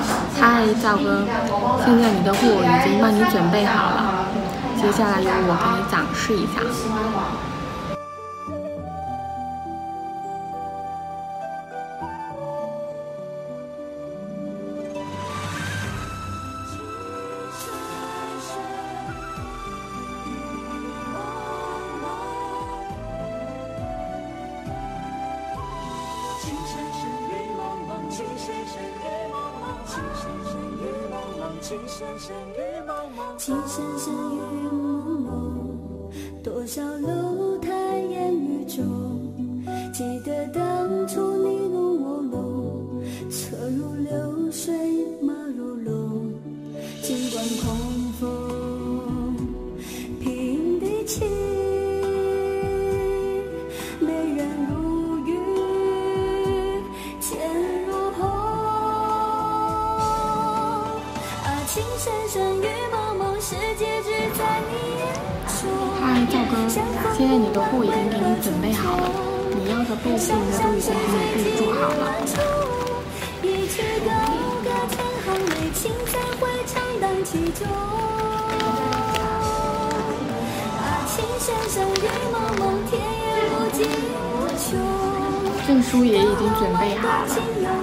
嗨，赵哥，现在你的货已经帮你准备好了，接下来由我给你展示一下。 情深深雨蒙蒙，多少楼台烟雨中。记得当初你侬我侬，车如流水马如龙。尽管狂风平地起，美人如玉剑如虹。情深深雨蒙蒙，世界只在你眼中。 嗨，赵哥，现在你的货已经给你准备好了，你要的布匹呢都已经给你预做好了。 一曲高歌千行泪，情在回肠荡气中。情深深雨蒙蒙，天也无尽无穷。 证书也已经准备好了，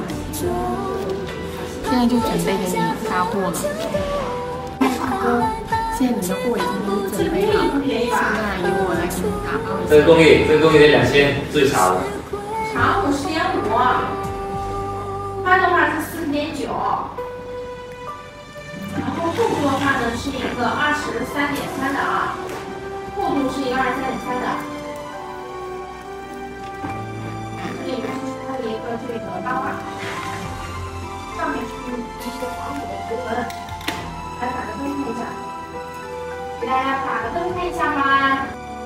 现在就准备给你发货了。哥，现在你的货已经给你准备好了，现在由我来给你打包一下。 这个工艺得2000，最茶的。 茶50.5，花的话是40.9，然后厚度的话呢是一个23.3的啊，厚度是一个23.3的。这里面是它的一个这个八卦，上面是一些黄土的图文。来打个灯看一下，给大家打个灯看一下吧。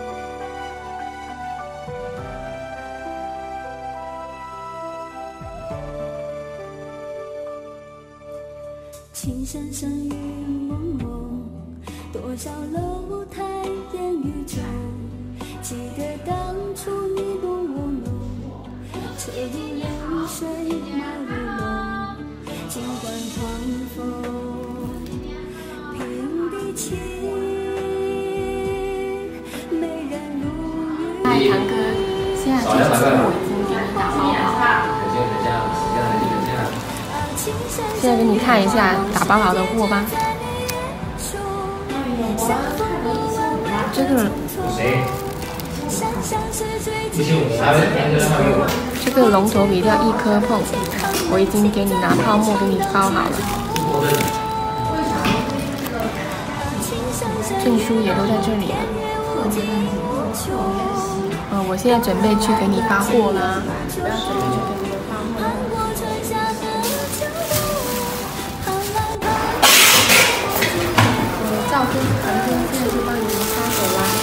情深深雨蒙蒙，多少楼台烟雨中。记得当初你侬我侬，车如流水马如龙。尽管狂风平地起，美人如玉。 嗨，堂哥，现在这些货已经给你打包好了。现在给你看一下打包好的货吧。这个龙头皮叫一颗凤，我已经给你拿泡沫给你包好了。证书也都在这里了。我现在准备去给你发货啦。我要准备去给你们发货了。赵哥，堂哥现在就帮你们发走啦。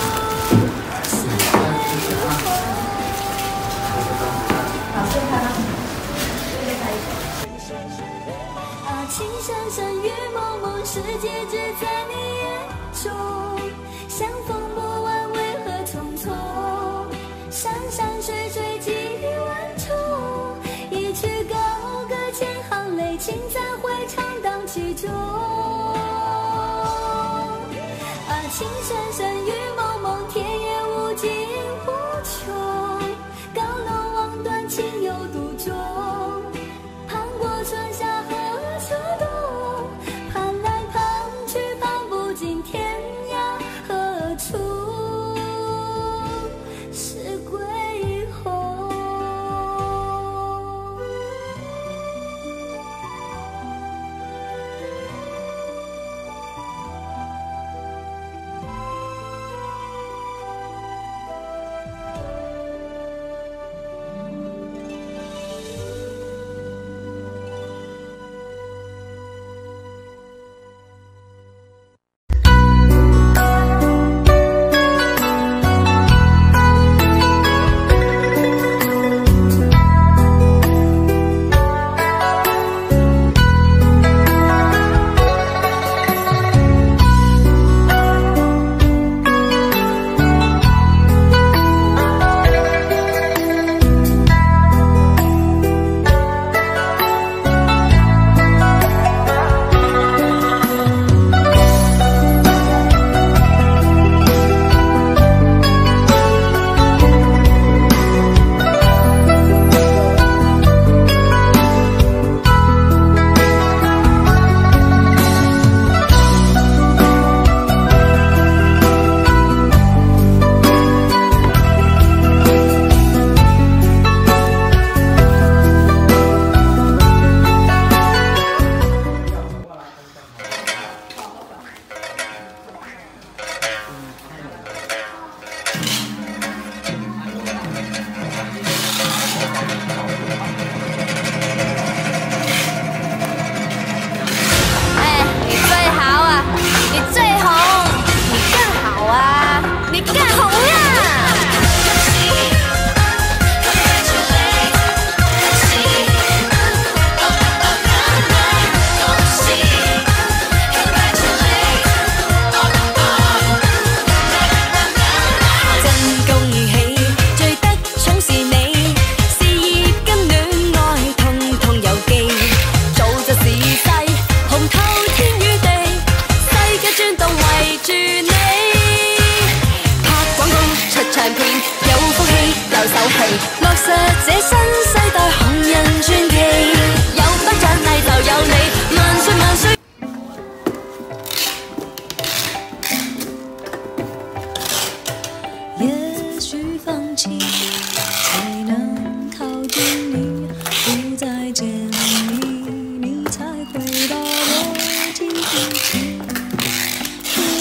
情深深雨蒙蒙，世界只在你眼中。相逢不问为何匆匆，山山水水几万重。一曲高歌千行泪，情在回肠荡气中。情深深雨蒙蒙，天也无尽无穷。高楼望断，情有独钟。盼过春夏和秋冬，盼来盼去盼不尽天涯何处是归鸿。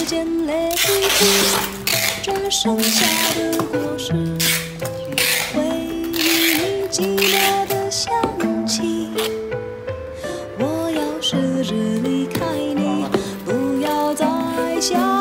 间累积这剩下的果实，回忆你寂寞的香气。我要试着离开你，不要再想。